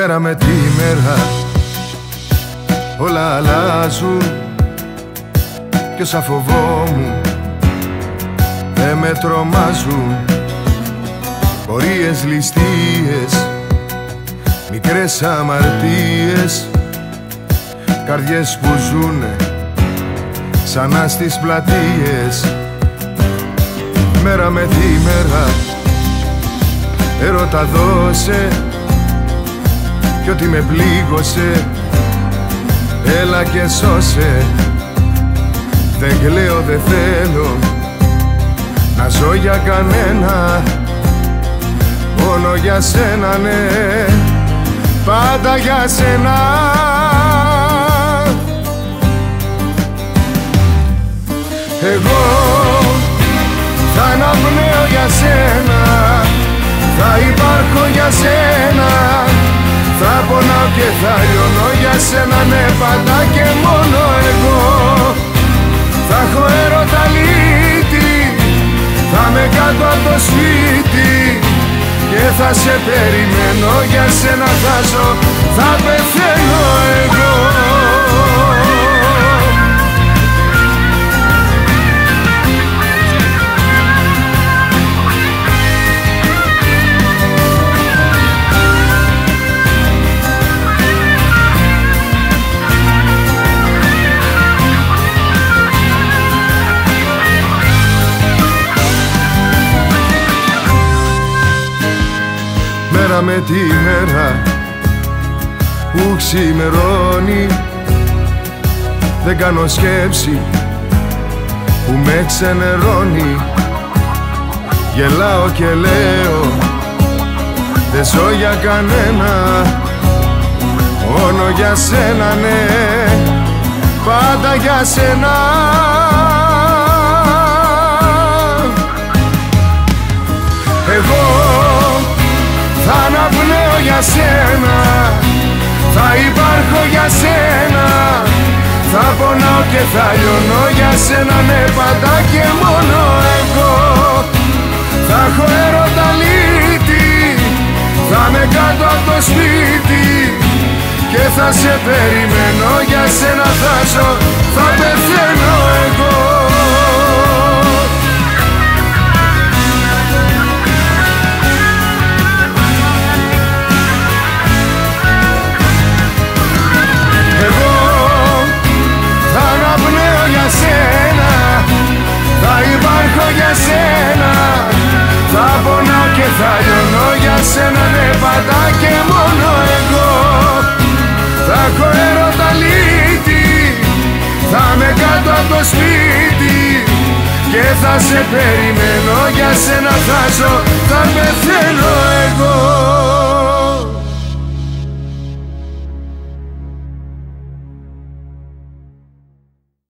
Μέρα με τη μέρα όλα αλλάζουν κι όσα φοβόμουν δεν με τρομάζουν. Πορείες, ληστείες, μικρές αμαρτίες, καρδιές που ζουνε ξανά στις πλατείες. Μέρα με τη μέρα έρωτα δώσε κι ό,τι με πλήγωσε έλα και σώσε. Δεν κλαίω, δεν θέλω να ζω για κανένα, μόνο για σένα, ναι, πάντα για σένα. Εγώ θα αναπνέω για σένα, θα υπάρχω για σένα, θα πονάω και θα λιώνω για σένα, ναι, πάντα και μόνο εγώ. Θα έχω έρωτα λύτη, θα με κάτω από το σπίτι και θα σε περιμένω, για σένα θα ζω, θα πεθαίνω εγώ. Μέρα με τη μέρα που ξημερώνει δεν κάνω σκέψη που με ξενερώνει. Γελάω και λέω δεν ζω για κανένα, μόνο για σένα, ναι, πάντα για σένα. Εγώ θα αναπνέω για σένα, θα υπάρχω για σένα, θα πονάω και θα λιώνω για σένα, ναι, πάντα και μόνο εγώ. Θα έχω έρωτα λύτη, θα με κάτω από το σπίτι και θα σε περιμένω, για σένα θα ζω, θα πεθαίνω εγώ. Θα υπάρχω για σένα, θα πονάω και θα λιώνω για σένα, ναι, πάντα και μόνο εγώ. Θα έχω έρωτα λύτη, θα με κάτω από το σπίτι και θα σε περιμένω, για σένα θα ζω, θα πεθαίνω.